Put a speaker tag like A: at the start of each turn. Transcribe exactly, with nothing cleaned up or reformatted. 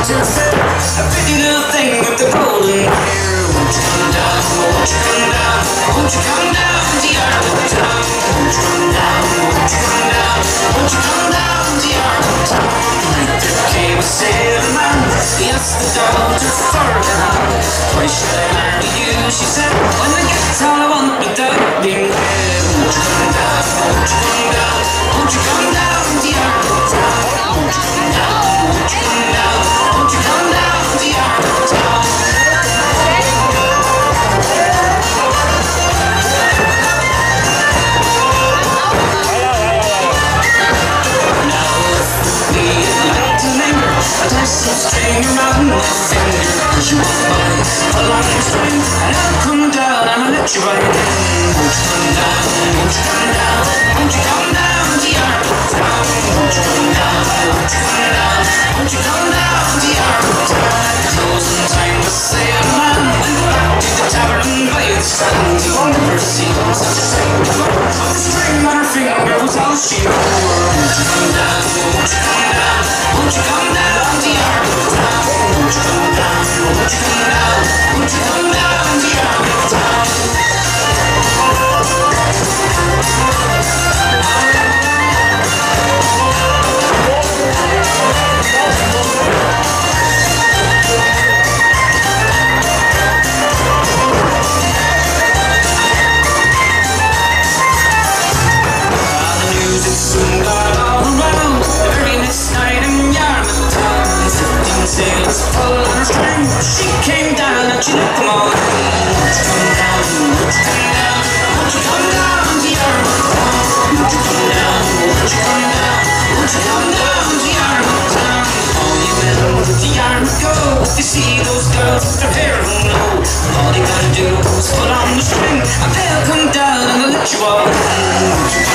A: A pretty little thing with the golden hair. Won't you come down, won't you come down, won't you come down to our town? Won't you come down, won't you come down, won't you come down to our town? There came a sailor man, he asked the daughter for a hand. Why should I marry you, she said, when I get all I want without being wed. Won't you come down, won't you come down, won't you come down to our town? Won't you come down, won't you come down, won't you come down to our town? Some string around my finger, cause you want mine. A long string, and I'll come down and I'll let you right in. Won't you come down, won't you come down, won't you come down to our town? Won't you come down, won't you come down, won't you come down to our town? Closing time to say a man went back to the tavern by its stand. You won't ever see such a thing before. But the string on her finger was all she wore. Won't you come down, won't you come down, won't you come down to our town? Won't you come down, won't you come down, won't you come down to our town? The music soon got all around. The very next night in Yarmouth town, fifteen sailors pulled on her string. She came down and she let them all in. Won't you come down, won't you come down, won't you come down to Yarmouth town? Won't you come down, won't you come down, won't you come down to Yarmouth town? All you men to Yarmouth go, you see those girls with their hair on low. All they gotta do is pull on the string, and they'll come down and they'll let you all in.